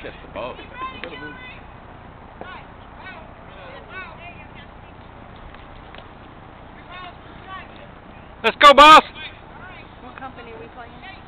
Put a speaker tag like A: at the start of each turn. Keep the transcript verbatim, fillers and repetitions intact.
A: that's the ball. Let's go, boss!
B: What company are we playing?